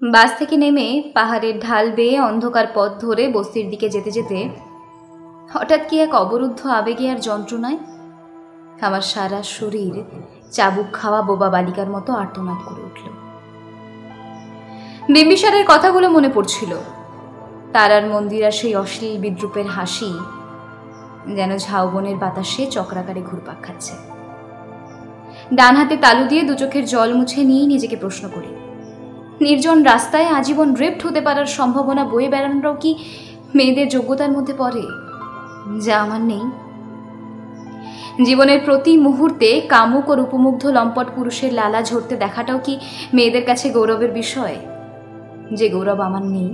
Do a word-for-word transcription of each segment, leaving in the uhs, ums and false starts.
বাস থেকে নেমে পাহাড়ের ঢাল বেয়ে অন্ধকার পথ ধরে বস্তির দিকে যেতে যেতে হঠাৎ কি এক অবরুদ্ধ আবেগে আর যন্ত্রণায় আমার সারা শরীর চাবুক খাওয়া বোবা বালিকার মতো আর্তনাদ করে উঠল। বিম্বিসারের কথাগুলো মনে পড়ছিল, তারার মন্দির আর সেই অশ্লীল বিদ্রুপের হাসি যেন ঝাউবনের বাতাসে চক্রাকারে ঘুরপাক খাচ্ছে। ডান হাতে তালু দিয়ে দু চোখের জল মুছে নিয়েই নিজেকে প্রশ্ন করি, নির্জন রাস্তায় আজীবন রেপ্ট হতে পারার সম্ভাবনা বয়ে বেড়ানোটাও কি মেয়েদের যোগ্যতার মধ্যে পড়ে, যা আমার নেই? জীবনের প্রতি মুহূর্তে কামুক ও রূপমুগ্ধ লম্পট পুরুষের লালা ঝরতে দেখাটাও কি মেয়েদের কাছে গৌরবের বিষয়, যে গৌরব আমার নেই?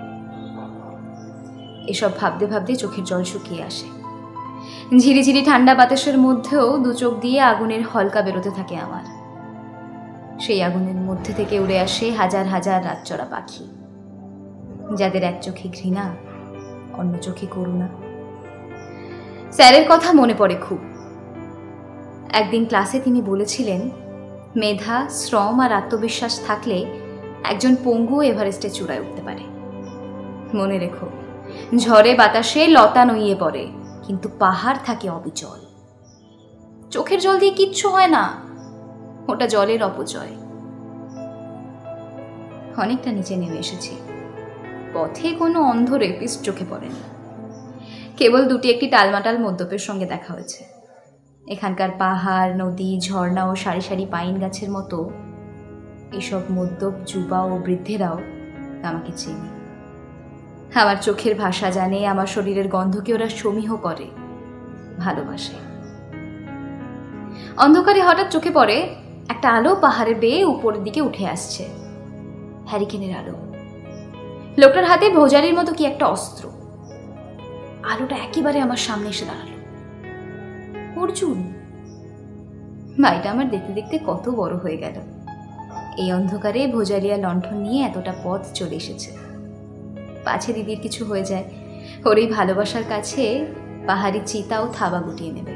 এসব ভাবতে ভাবতে চোখের জল শুকিয়ে আসে। ঝিরিঝিরি ঠান্ডা বাতাসের মধ্যেও দু চোখ দিয়ে আগুনের হলকা বেরোতে থাকে আমার। সেই আগুনের মধ্যে থেকে উড়ে আসে হাজার হাজার রাতচরা পাখি, যাদের এক চোখে ঘৃণা, অন্য চোখে করুণা। স্যারের কথা মনে পড়ে খুব। একদিন ক্লাসে তিনি বলেছিলেন, মেধা, শ্রম আর আত্মবিশ্বাস থাকলে একজন পঙ্গু এভারেস্টে চূড়ায় উঠতে পারে। মনে রেখো, ঝড়ে বাতাসে লতা নইয়ে পড়ে, কিন্তু পাহাড় থাকে অবিচল। চোখের জল দিয়ে কিচ্ছু হয় না, ওটা জলের অপচয়। অনেকটা নিচে নেমে এসেছি। পথে কোনো অন্ধ রেপিস্ট চোখে পড়েনি, কেবল দুটি একটি টালমাটাল মদ্যপের সঙ্গে দেখা হয়েছে। এখানকার পাহাড়, নদী, ঝর্ণা ও সারি সারি পাইন গাছের মতো এসব মদ্যপ যুবা ও বৃদ্ধেরাও আমাকে চেনে। আমার চোখের ভাষা জানে, আমার শরীরের গন্ধকে ওরা সমীহ করে, ভালোবাসে। অন্ধকারে হঠাৎ চোখে পড়ে একটা আলো পাহাড়ে বেয়ে উপরের দিকে উঠে আসছে, হ্যারিকেনের আলো। লোকটার হাতে ভোজারির মতো কি একটা অস্ত্র। আলোটা একেবারে আমার সামনে এসে দাঁড়ালো। অর্জুন! ভাইটা আমার দেখতে দেখতে কত বড় হয়ে গেল। এই অন্ধকারে ভোজালিয়া লণ্ঠন নিয়ে এতটা পথ চলে এসেছে। পাছে দিদির কিছু হয়ে যায়, ওর এই ভালোবাসার কাছে পাহাড়ি চিতাও থাবা গুটিয়ে নেবে।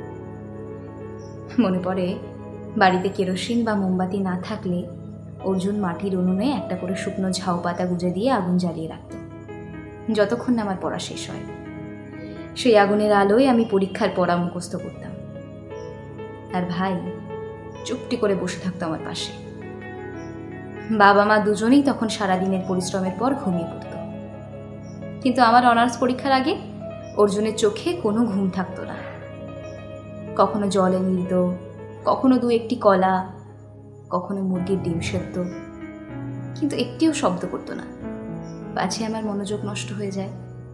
মনে পড়ে, বাড়িতে কেরোসিন বা মোমবাতি না থাকলে অর্জুন মাটির উনুনে একটা করে শুকনো ঝাউ পাতা গুজে দিয়ে আগুন জ্বালিয়ে রাখত, যতক্ষণ না আমার পড়া শেষ হয়। সেই আগুনের আলোয় আমি পরীক্ষার পড়া মুখস্থ করতাম, আর ভাই চুপটি করে বসে থাকতো আমার পাশে। বাবা মা দুজনেই তখন সারাদিনের পরিশ্রমের পর ঘুমিয়ে পড়ত, কিন্তু আমার অনার্স পরীক্ষার আগে অর্জুনের চোখে কোনো ঘুম থাকতো না। কখনো জল এনে দিত, কখনো দু একটি কলা, কখনো মুরগির ডিম সেদ্ধ, কিন্তু একটিও শব্দ করতো না, পাছে আমার মনোযোগ নষ্ট হয়ে যায়।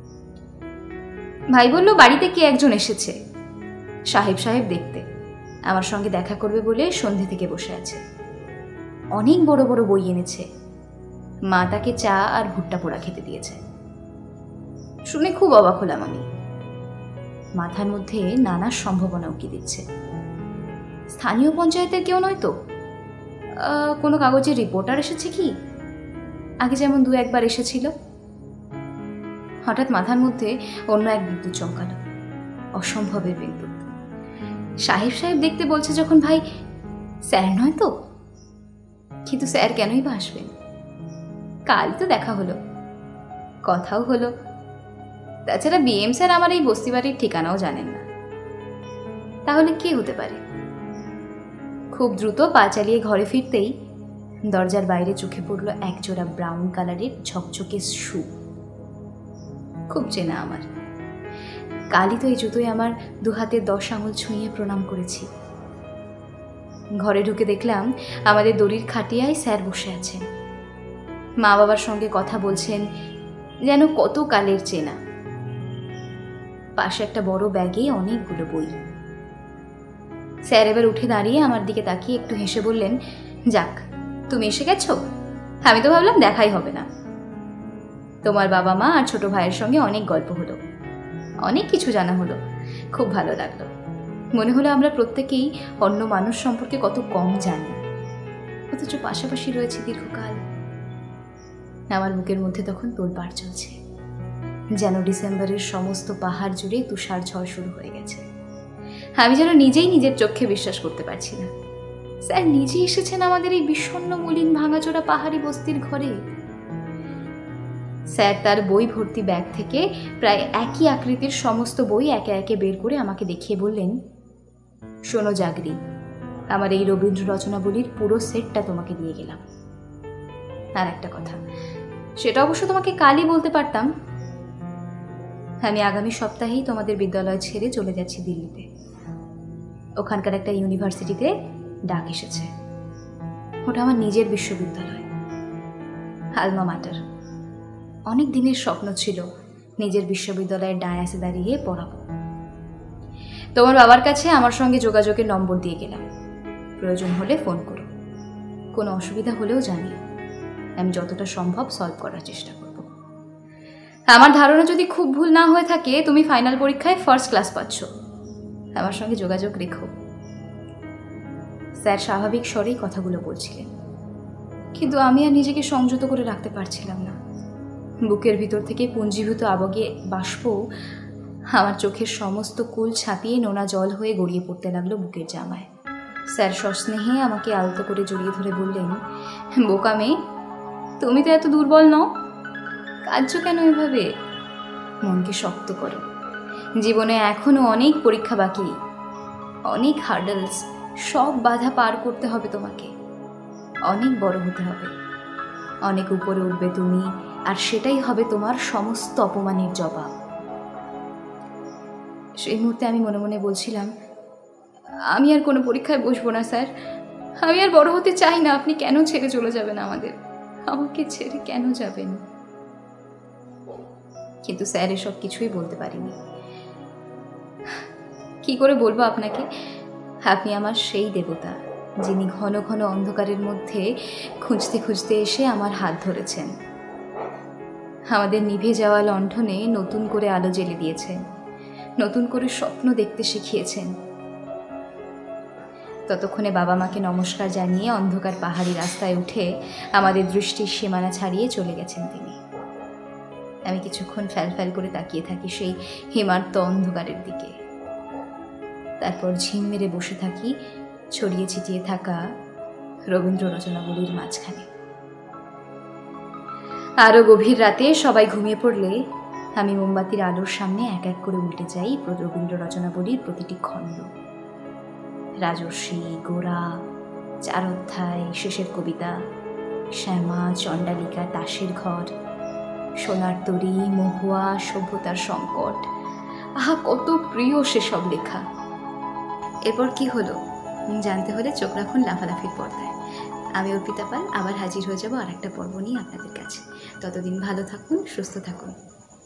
ভাই বলল, বাড়িতে কে একজন এসেছে, সাহেব সাহেব দেখতে, আমার সঙ্গে দেখা করবে বলে সন্ধে থেকে বসে আছে। অনেক বড় বড় বই এনেছে, মা তাকে চা আর ভুট্টা পোড়া খেতে দিয়েছে। শুনে খুব অবাক হলাম আমি। মাথার মধ্যে নানা সম্ভাবনা উকি দিচ্ছে। স্থানীয় পঞ্চায়েতের কেউ নয় তো? কোনো কাগজের রিপোর্টার এসেছে কি? আগে যেমন দু একবার এসেছিল। হঠাৎ মাথার মধ্যে অন্য এক বিদ্যুৎ চমকালো, অসম্ভবের বিদ্যুৎ। সাহেব সাহেব দেখতে বলছে যখন, ভাই স্যার নয় তো? কিন্তু স্যার কেনই বা আসবেন? কাল তো দেখা হলো, কথাও হলো। তাছাড়া বিএম স্যার আমার এই বস্তিবাড়ির ঠিকানাও জানেন না। তাহলে কে হতে পারে? খুব দ্রুত পা চালিয়ে ঘরে ফিরতেই দরজার বাইরে চোখে পড়ল একজোড়া ব্রাউন কালারের ঝকঝকে শু। খুব চেনা আমার। কালই তো এই জুতোয় আমার দু হাতে দশ আঙুল ছুঁয়ে প্রণাম করেছি। ঘরে ঢুকে দেখলাম আমাদের দড়ির খাটিয়ায় স্যার বসে আছেন, মা বাবার সঙ্গে কথা বলছেন, যেন কত কালের চেনা। পাশে একটা বড় ব্যাগে অনেকগুলো বই। স্যার এবার উঠে দাঁড়িয়ে আমার দিকে তাকিয়ে একটু হেসে বললেন, যাক তুমি এসে গেছো, আমি তো ভাবলাম দেখাই হবে না। তোমার বাবা মা আর ছোট ভাইয়ের সঙ্গে অনেক গল্প হলো, অনেক কিছু জানা হলো, খুব ভালো লাগলো। মনে হলো আমরা প্রত্যেকেই অন্য মানুষ সম্পর্কে কত কম জানি, অথচ পাশাপাশি রয়েছে দীর্ঘকাল। আমার বুকের মধ্যে তখন তোলপাড় চলছে, যেন ডিসেম্বরের সমস্ত পাহাড় জুড়ে তুষার ঝড় শুরু হয়ে গেছে। আমি যেন নিজেই নিজের চোখে বিশ্বাস করতে পারছি না। স্যার নিজে এসেছেন আমাদের এই বিষণ্ণ মলিন ভাঙাচোরা পাহাড়ি বস্তির ঘরে। স্যার তার বই ভর্তি ব্যাগ থেকে প্রায় একই আকৃতির সমস্ত বই একে একে বের করে আমাকে দেখিয়ে বললেন, শোনো জাগরি, আমার এই রবীন্দ্র রচনাবলীর পুরো সেটটা তোমাকে দিয়ে গেলাম। আর একটা কথা, সেটা অবশ্য তোমাকে কালই বলতে পারতাম, আমি আগামী সপ্তাহেই তোমাদের বিদ্যালয় ছেড়ে চলে যাচ্ছি দিল্লিতে। ওখানকার একটা ইউনিভার্সিটিতে ডাক এসেছে। ওটা আমার নিজের বিশ্ববিদ্যালয়, আলমা মাটার। অনেক দিনের স্বপ্ন ছিল নিজের বিশ্ববিদ্যালয়ের ডায়াসে দাঁড়িয়ে পড়াবো। তোমার বাবার কাছে আমার সঙ্গে যোগাযোগের নম্বর দিয়ে গেলাম, প্রয়োজন হলে ফোন করো, কোনো অসুবিধা হলেও জানিও, আমি যতটা সম্ভব সলভ করার চেষ্টা করব। আমার ধারণা যদি খুব ভুল না হয়ে থাকে, তুমি ফাইনাল পরীক্ষায় ফার্স্ট ক্লাস পাচ্ছ, আমার সঙ্গে যোগাযোগ রেখো। স্যার স্বাভাবিক স্বরেই কথাগুলো বলছিলেন, কিন্তু আমি আর নিজেকে সংযত করে রাখতে পারছিলাম না। বুকের ভিতর থেকে পুঞ্জীভূত আবেগে বাষ্প আমার চোখের সমস্ত কুল ছাপিয়ে নোনা জল হয়ে গড়িয়ে পড়তে লাগলো বুকের জামায়। স্যার সস্নেহে আমাকে আলতো করে জড়িয়ে ধরে বললেন, বোকা মেয়ে, তুমি তো এত দুর্বল নও, কাঁদছো কেন এভাবে? মনকে শক্ত করো, জীবনে এখনো অনেক পরীক্ষা বাকি, অনেক হার্ডলস, সব বাধা পার করতে হবে তোমাকে, অনেক বড় হতে হবে, অনেক উপরে উঠবে তুমি, আর সেটাই হবে তোমার সমস্ত অপমানের জবাব। সেই মুহূর্তে আমি মনে মনে বলছিলাম, আমি আর কোনো পরীক্ষায় বসবো না স্যার, আমি আর বড় হতে চাই না। আপনি কেন ছেড়ে চলে যাবেন আমাদের? আমাকে ছেড়ে কেন যাবেন? কিন্তু স্যার এসব কিছুই বলতে পারিনি। কি করে বলবো আপনাকে, আপনি আমার সেই দেবতা যিনি ঘন ঘন অন্ধকারের মধ্যে খুঁজতে খুঁজতে এসে আমার হাত ধরেছেন, আমাদের নিভে যাওয়া লণ্ঠনে নতুন করে আলো জ্বেলে দিয়েছেন, নতুন করে স্বপ্ন দেখতে শিখিয়েছেন। ততক্ষণে বাবা মাকে নমস্কার জানিয়ে অন্ধকার পাহাড়ি রাস্তায় উঠে আমাদের দৃষ্টির সীমানা ছাড়িয়ে চলে গেছেন তিনি। আমি কিছুক্ষণ ফ্যাল ফ্যাল করে তাকিয়ে থাকি সেই হিমার্ত অন্ধকারের দিকে, তারপর ঝিম মেরে বসে থাকি ছড়িয়ে ছিটিয়ে থাকা রবীন্দ্র রচনাবলীর মাঝখানে। আরো গভীর রাতে সবাই ঘুমিয়ে পড়লে আমি মোমবাতির আলোর সামনে এক এক করে উল্টে যাই রবীন্দ্র রচনাবলীর প্রতিটি খণ্ড। রাজর্ষি, গোরা, চার অধ্যায়, শেষের কবিতা, শ্যামা, চণ্ডালিকা, তাসের ঘর, সোনার তরী, মহুয়া, সভ্যতার সংকট, আহা কত প্রিয় সেসব লেখা। এরপর কি হলো জানতে হলে চোখ রাখুন লাফালাফির পর্দায়। আমি অর্পিতা পাল আবার হাজির হয়ে যাব আর একটা পর্ব নিয়ে আপনাদের কাছে। ততদিন ভালো থাকুন, সুস্থ থাকুন।